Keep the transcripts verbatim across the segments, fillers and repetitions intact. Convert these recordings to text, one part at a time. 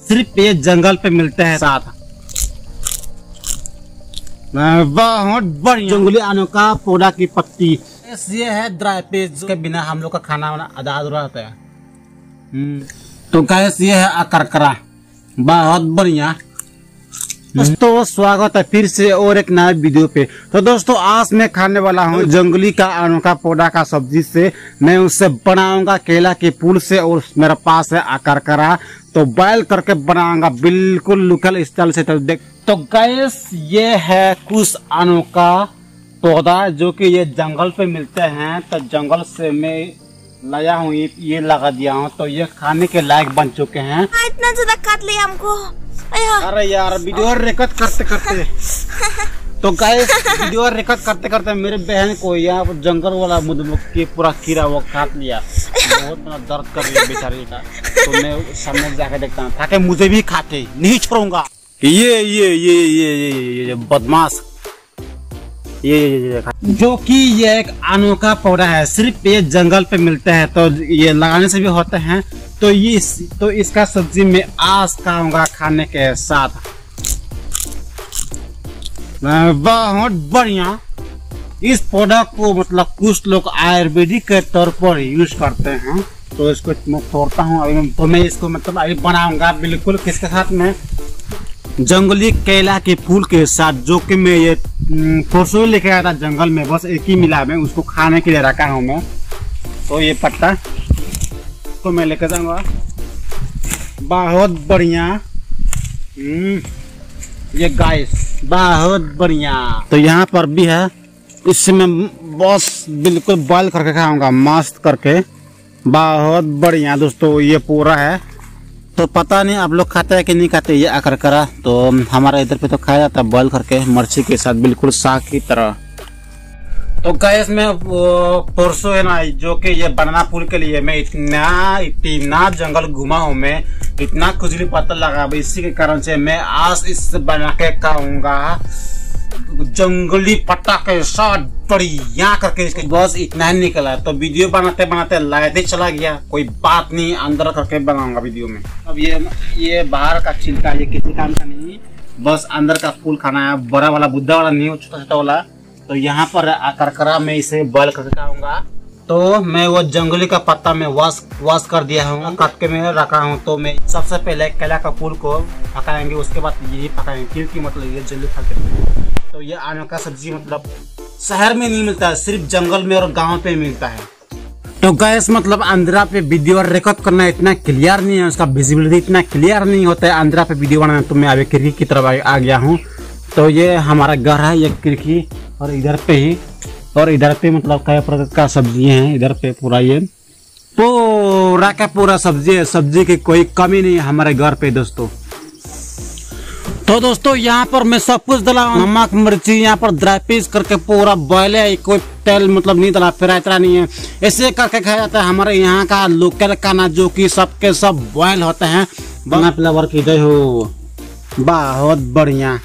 सिर्फ ये जंगल पे मिलते हैं साथ। बहुत बढ़िया जंगली अनोखा पौधा की पत्ती। ये है ड्राई पेज के बिना हम लोग का खाना वाना आधा अधूरा होता है। तो गैस ये है अकरकरा, बहुत बढ़िया। दोस्तों स्वागत है फिर से और एक नए वीडियो पे। तो दोस्तों आज मैं खाने वाला हूँ जंगली का अनोखा पौधा का सब्जी से। मैं उससे बनाऊंगा केला के फूल से, और मेरे पास है अकरकरा, तो बॉयल करके बनाऊंगा बिल्कुल लोकल स्टाइल से। तो देख तो गैस ये है कुछ अनोखा पौधा जो कि ये जंगल पे मिलते हैं। तो जंगल से मैं लाया हूँ, ये लगा दिया हूँ, तो ये खाने के लायक बन चुके हैं। इतना ज्यादा काट लिया हमको। अरे यार वीडियो रिकॉर्ड करते करते तो गाइस वीडियो रिकॉर्ड करते करते मेरे बहन को यहाँ पर जंगल वाला मधुमक्खी पूरा कीड़ा वो काट लिया। बहुत बड़ा दर्द कर रही है बेचारी का। तो मैं सामने जाके देखता हूँ ताकि मुझे भी खाते नहीं छोड़ूंगा। ये ये ये ये ये, ये, ये बदमाश ये, ये, ये जो कि ये एक अनोखा पौधा है, सिर्फ ये जंगल पे मिलते हैं। तो ये लगाने से भी होते हैं। तो ये तो इसका सब्जी में आज खाऊंगा खाने के साथ। बहुत बढ़िया। इस पौधा को मतलब कुछ लोग आयुर्वेदिक के तौर पर यूज करते हैं। तो इसको मैं तोड़ता हूँ अभी, तो मैं इसको मतलब अभी बनाऊंगा बिल्कुल किसके साथ में, जंगली केला के फूल के साथ, जो कि मैं ये परसों लेके आया था जंगल में। बस एक ही मिला, मैं उसको खाने के लिए रखा हूँ मैं। तो ये पत्ता तो मैं लेकर जाऊंगा। बहुत बढ़िया। ये गाइस बहुत बढ़िया। तो यहाँ पर भी है, इससे मैं बस बिल्कुल बॉयल करके खाऊंगा मस्त करके। बहुत बढ़िया दोस्तों ये पूरा है। तो पता नहीं आप लोग खाते हैं कि नहीं खाते ये अकरकरा। तो हमारा इधर पे तो खाया जाता है बॉयल करके मिर्ची के साथ, बिल्कुल साग की तरह। तो गैस में परसों है ना, जो कि ये बनाना फूल के लिए मैं इतना इतना जंगल घुमा हूँ, मैं इतना खुजली पत्ता लगा, इसी के कारण से मैं आज इससे बना के खाऊंगा जंगली पत्ता के साथ बढ़िया करके। इसके बस इतना ही निकला। तो वीडियो बनाते बनाते लाइट ही चला गया, कोई बात नहीं, अंदर करके बनाऊंगा वीडियो में। अब ये ये बाहर का छिलका ये किसी काम का नहीं, बस अंदर का फूल खाना है। बड़ा वाला बुद्धा वाला नहीं, छोटा छोटा वाला। तो यहाँ पर अकरकरा में इसे बॉयल करके खाऊंगा। तो मैं वो जंगली का पत्ता में वॉश वॉश कर दिया हूँ, काट के मैं रखा हूँ। तो मैं सबसे पहले केला का फूल को पकाएंगे, उसके बाद यही पकाएंगे, क्योंकि मतलब ये जल्दी खाते हैं। तो ये अनोखा सब्जी मतलब शहर में नहीं मिलता है, सिर्फ जंगल में और गांव पे मिलता है। तो गैस मतलब अंधेरा पे वीडियो रिकॉर्ड करना इतना क्लियर नहीं है, उसका विजिबिलिटी इतना क्लियर नहीं होता है अंधेरा पे वीडियो बनाना। तो मैं अभी खिड़की की तरफ आ गया हूँ। तो ये हमारा घर है, ये खिड़की, और इधर पे ही, और इधर पे मतलब कई प्रकार का सब्जी है। इधर पे पूरा ये पूरा का पूरा सब्जी है, सब्जी की कोई कमी नहीं है हमारे घर पे दोस्तों। तो दोस्तों यहाँ पर मैं सब कुछ डाला, नमक मिर्ची, यहाँ पर ड्राई पीस करके पूरा बॉयल है, कोई तेल मतलब नहीं डाला, फिर इतना नहीं है, ऐसे करके खाया जाता है हमारे यहाँ का लोकल खाना, जो कि सबके सब बॉयल होते हैं। बना फ्लेवर की जय हो, बहुत बढ़िया,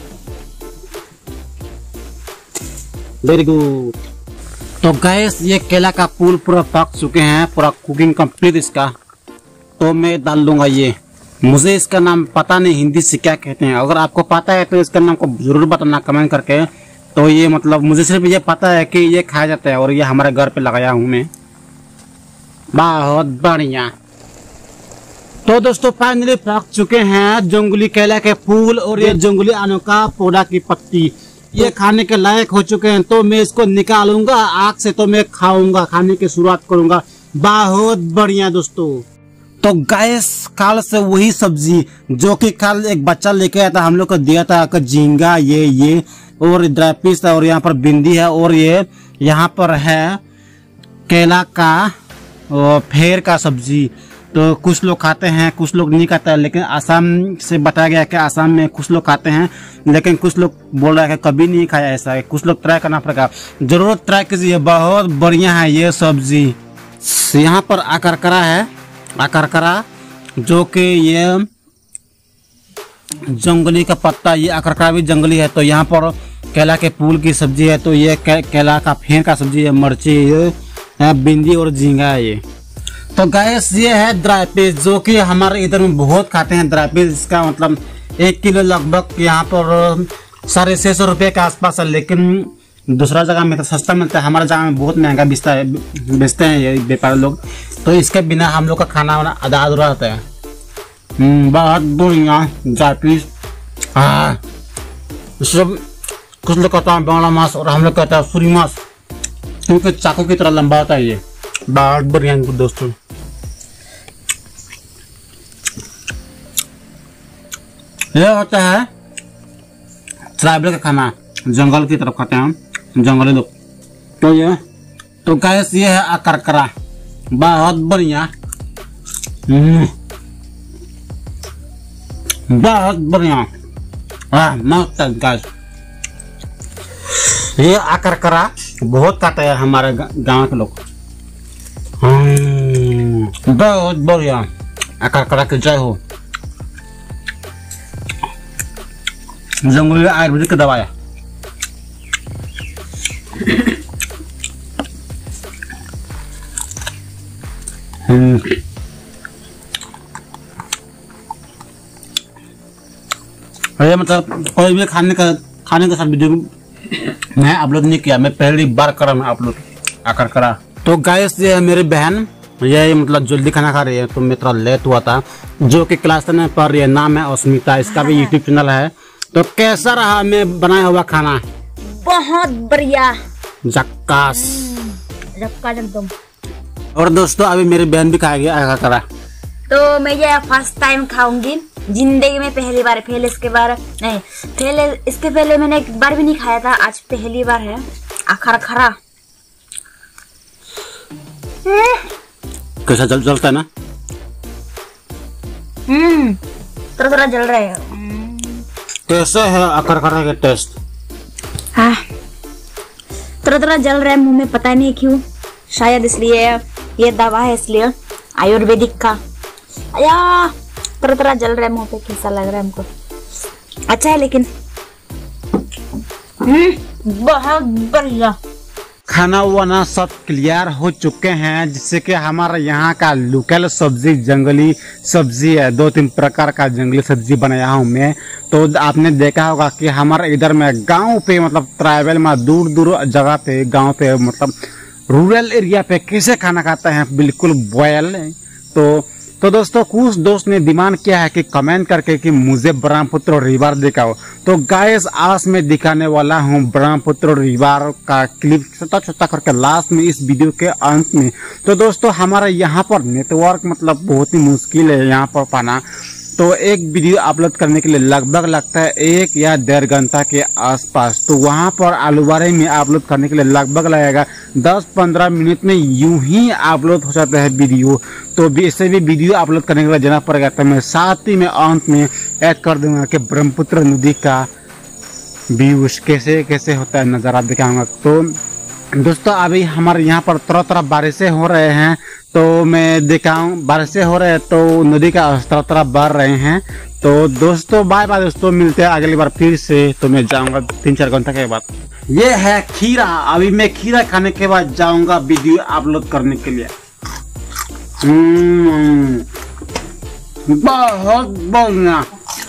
वेरी गुड। तो गैस ये केला का फूल पूरा पक चुके हैं, पूरा कुकिंग कंप्लीट इसका। तो मैं डाल दूंगा ये, मुझे इसका नाम पता नहीं हिंदी से क्या कहते हैं, अगर आपको पता है तो इसका नाम को जरूर बताना कमेंट करके। तो ये मतलब मुझे सिर्फ ये पता है कि ये खाया जाता है, और ये हमारे घर पे लगाया हूँ मैं। बहुत बढ़िया। तो दोस्तों फाइनली पक चुके हैं जंगली केला के फूल और ये जंगली अनोखा पौधा की पत्ती, ये खाने के लायक हो चुके हैं। तो मैं इसको निकालूंगा आग से, तो मैं खाऊंगा, खाने की शुरुआत करूंगा। बहुत बढ़िया दोस्तों। तो गैस कल से वही सब्जी जो कि कल एक बच्चा लेके आया था, हम लोग को दिया था, झींगा ये ये और ड्राई पीस था, और यहाँ पर भिंडी है, और ये यहाँ पर है केला का फेर का सब्जी। तो कुछ लोग खाते हैं, कुछ लोग नहीं खाते हैं, लेकिन आसाम से बताया गया कि आसाम में कुछ लोग खाते हैं, लेकिन कुछ लोग बोल रहे हैं कि कभी नहीं खाया ऐसा है। कुछ लोग ट्राई करना पड़ेगा, जरूर ट्राई कीजिए, बहुत बढ़िया है ये सब्जी। यहाँ पर अकरकरा है, अकरकरा जो कि ये जंगली का पत्ता, ये अकरकरा भी जंगली है। तो यहाँ पर केला के फूल की सब्जी है, तो ये के, केला का फेर का सब्जी है, मिर्ची, भिंडी और झींगा है ये। तो गैस ये है ड्राई पीस जो कि हमारे इधर में बहुत खाते हैं। ड्राई पीस इसका मतलब एक किलो लगभग यहाँ पर साढ़े छह सौ रुपये के आसपास है, लेकिन दूसरा जगह में तो सस्ता मिलता है, हमारे जगह में बहुत महंगा बेचता है बेचते हैं ये व्यापारी लोग। तो इसके बिना हम लोग का खाना वाना आधा अधूरा रहता है। बहुत बढ़िया ड्राई पीस। हाँ, सब कुछ लोग कहता है बावला मांस और हम लोग कहता है सूरी मांस, क्योंकि चाकू की तरह लंबा होता है ये। बहुत बढ़िया दोस्तों। ये होता है ट्राइबल का खाना, जंगल की तरफ खाते हैं जंगली लोग। तो ये तो गैस ये है अकरकरा, बहुत बढ़िया, बहुत बढ़िया। हाँ मस्त है गैस। ये अकरकरा बहुत खाते हैं हमारे गांव के लोग। बहुत बढ़िया, अकरकरा की जय हो। जंगली आयुर्वेदिक की दवाई। ये मतलब कोई भी खाने का खाने का सब वीडियो मैं अपलोड नहीं किया, मैं पहली बार कर रहा हूँ अपलोड आकर करा। तो गाइस ये है मेरी बहन, ये मतलब जल्दी खाना खा रही है, तो मैं थोड़ा लेट हुआ था, जो कि क्लास टेन में पढ़ रही है। नाम है अस्मिता, इसका भी यूट्यूब चैनल है। तो कैसा रहा मैं बनाया हुआ खाना? बहुत बढ़िया, झक्कास झक्कास एकदम। और दोस्तों अभी मेरी बहन भी खाएगी आकर करा। तो मैं ये फर्स्ट टाइम खाऊंगी जिंदगी में, पहली बार। पहले इसके बार नहीं, पहले इसके पहले मैंने एक बार भी नहीं खाया था, आज पहली बार है। आखर खरा कैसा जल जलता है ना? हम्म थोड़ा थोड़ा जल रहा है। कैसे है आकर खरा का टेस्ट? हाँ थोड़ा थोड़ा जल रहा है मुंह में, पता नहीं क्यों, शायद इसलिए ये दवा है, इसलिए आयुर्वेदिक का। या थोड़ा थोड़ा जल रहा है मुंह पे, कैसा लग रहा है हमको? अच्छा है लेकिन बहुत बढ़िया। खाना वाना सब क्लियर हो चुके हैं, जिससे कि हमारा यहाँ का लोकल सब्जी जंगली सब्जी है। दो तीन प्रकार का जंगली सब्जी बनाया हूँ मैं। तो आपने देखा होगा कि हमारे इधर में गांव पे मतलब ट्राइबल में दूर दूर जगह पे गांव पे मतलब रूरल एरिया पे कैसे खाना खाते हैं, बिल्कुल बॉयल। तो तो दोस्तों कुछ दोस्त ने डिमांड किया है कि कमेंट करके कि मुझे ब्रह्मपुत्र रिवर दिखाओ। तो गाइस आज मैं दिखाने वाला हूँ ब्रह्मपुत्र रिवर का क्लिप, छोटा छोटा करके लास्ट में इस वीडियो के अंत में। तो दोस्तों हमारा यहाँ पर नेटवर्क मतलब बहुत ही मुश्किल है यहाँ पर पाना, तो एक वीडियो अपलोड करने के लिए लगभग लगता है एक या डेढ़ घंटा के आसपास। तो वहाँ पर आलूबारे में अपलोड करने के लिए लगभग लगेगा दस पंद्रह मिनट में यूं ही अपलोड हो जाता है वीडियो। तो इससे भी वीडियो अपलोड करने के लिए जाना पड़ेगा। तो मैं साथ ही में अंत में ऐड कर दूंगा कि ब्रह्मपुत्र नदी का व्यूज कैसे कैसे होता है, नज़ारा दिखाऊंगा। तो दोस्तों अभी हमारे यहाँ पर तरह तरह बारिशें हो रहे हैं, तो मैं दिखाऊं बारिशें हो रहे हैं तो नदी का तरह तरह बढ़ रहे हैं। तो दोस्तों बाय बाय दोस्तों, मिलते हैं अगली बार फिर से। तो मैं जाऊंगा तीन चार घंटे के बाद। ये है खीरा, अभी मैं खीरा खाने के बाद जाऊंगा वीडियो अपलोड करने के लिए। बहुत बढ़िया,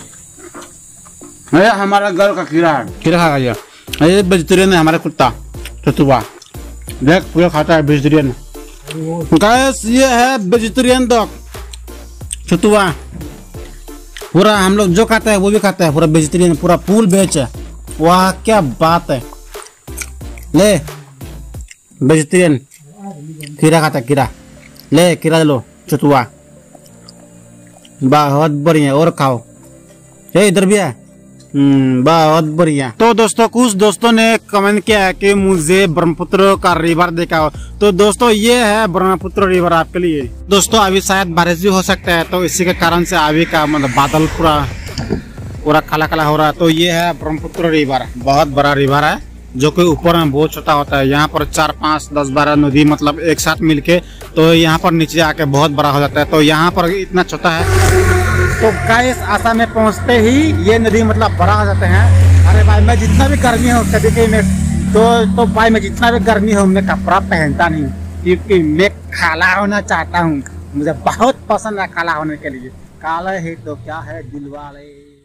ये हमारा घर का खीरा है, खीरा खा गया। ये वेजिटेरियन है हमारा कुत्ता चतुआ, देख पूरा खाता है वेजिटेरियन। गाइस ये है वेजिटेरियन डॉग चतुआ, पूरा हम लोग जो खाता है वो भी खाता है, पूरा वेजिटेरियन, पूरा फुल वेज है। वाह क्या बात है, ले वेजिटेरियन खीरा खाता है, खीरा ले, खीरा लो चतुआ, बहुत बढ़िया। और खाओ, ये इधर भी है, बहुत बढ़िया। तो दोस्तों कुछ दोस्तों ने कमेंट किया है कि मुझे ब्रह्मपुत्र का रिवर दिखाओ। तो दोस्तों ये है ब्रह्मपुत्र रिवर आपके लिए। दोस्तों अभी शायद बारिश भी हो सकता है, तो इसी के कारण से अभी का मतलब बादल पूरा पूरा काला काला हो रहा है। तो ये है ब्रह्मपुत्र रिवर, बहुत बड़ा रिवर है, जो कि ऊपर में बहुत छोटा होता है। यहाँ पर चार पाँच दस बारह नदी मतलब एक साथ मिलके तो यहाँ पर नीचे आके बहुत बड़ा हो जाता है। तो यहाँ पर इतना छोटा है। तो गाइस आसाम में पहुंचते ही ये नदी मतलब बड़ा हो जाते हैं। अरे भाई मैं जितना भी गर्मी हो कभी कभी मैं तो तो भाई मैं जितना भी गर्मी हो मैं कपड़ा पहनता नहीं, क्योंकि मैं काला होना चाहता हूँ। मुझे बहुत पसंद है काला होने के लिए। काला है तो क्या है दिलवाले।